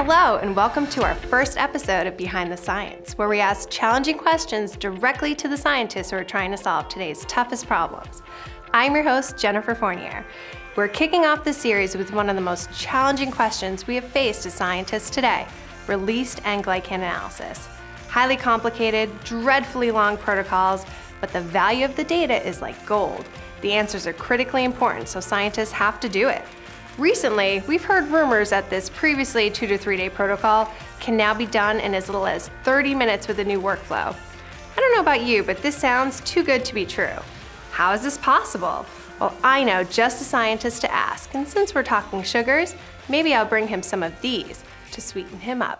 Hello, and welcome to our first episode of Behind the Science, where we ask challenging questions directly to the scientists who are trying to solve today's toughest problems. I'm your host, Jennifer Fournier. We're kicking off this series with one of the most challenging questions we have faced as scientists today, released N-glycan analysis. Highly complicated, dreadfully long protocols, but the value of the data is like gold. The answers are critically important, so scientists have to do it. Recently, we've heard rumors that this previously 2 to 3 day protocol can now be done in as little as 30 minutes with a new workflow. I don't know about you, but this sounds too good to be true. How is this possible? Well, I know just a scientist to ask, and since we're talking sugars, maybe I'll bring him some of these to sweeten him up.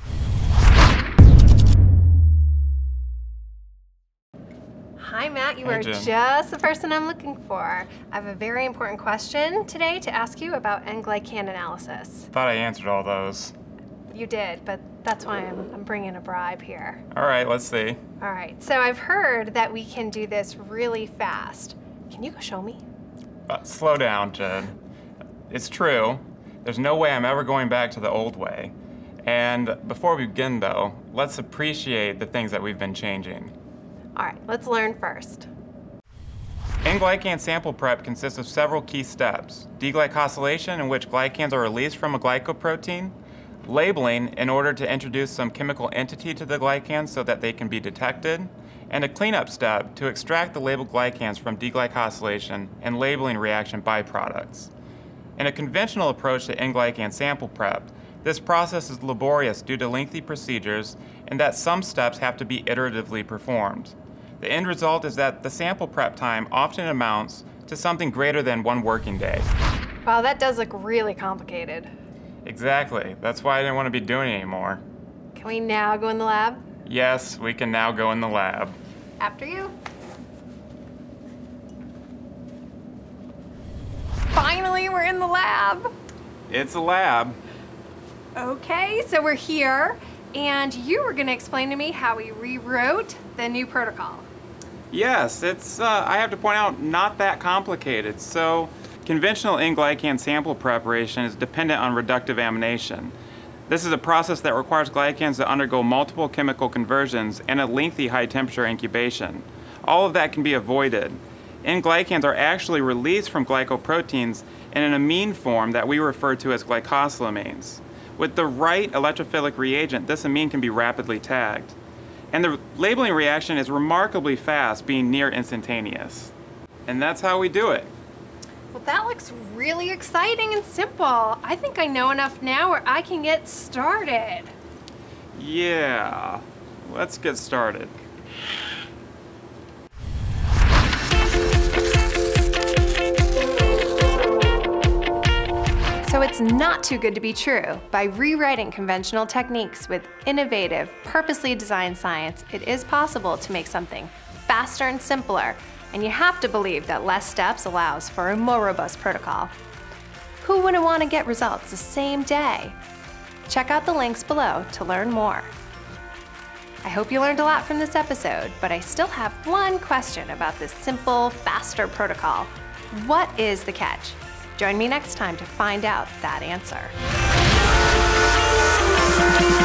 Hi Matt, you are just the person I'm looking for. I have a very important question today to ask you about N-glycan analysis. Thought I answered all those. You did, but that's why I'm bringing a bribe here. All right, let's see. All right, so I've heard that we can do this really fast. Can you go show me? Slow down, Jen. It's true. There's no way I'm ever going back to the old way. And before we begin though, let's appreciate the things that we've been changing. All right, let's learn first. N-glycan sample prep consists of several key steps. Deglycosylation, in which glycans are released from a glycoprotein. Labeling, in order to introduce some chemical entity to the glycans so that they can be detected. And a cleanup step to extract the labeled glycans from deglycosylation and labeling reaction byproducts. In a conventional approach to N-glycan sample prep, this process is laborious due to lengthy procedures and that some steps have to be iteratively performed. The end result is that the sample prep time often amounts to something greater than 1 working day. Wow, that does look really complicated. Exactly. That's why I didn't want to be doing it anymore. Can we now go in the lab? Yes, we can now go in the lab. After you. Finally, we're in the lab. It's a lab. Okay, so we're here, and you were going to explain to me how we rewrote the new protocol. Yes, it's, I have to point out, not that complicated. So, conventional N-glycan sample preparation is dependent on reductive amination. This is a process that requires glycans to undergo multiple chemical conversions and a lengthy high-temperature incubation. All of that can be avoided. N-glycans are actually released from glycoproteins in an amine form that we refer to as glycosylamines. With the right electrophilic reagent, this amine can be rapidly tagged. And the labeling reaction is remarkably fast, being near instantaneous. And that's how we do it. Well, that looks really exciting and simple. I think I know enough now where I can get started. Yeah, let's get started. So it's not too good to be true. By rewriting conventional techniques with innovative, purposely designed science, it is possible to make something faster and simpler. And you have to believe that less steps allows for a more robust protocol. Who wouldn't want to get results the same day? Check out the links below to learn more. I hope you learned a lot from this episode, but I still have one question about this simple, faster protocol. What is the catch? Join me next time to find out that answer.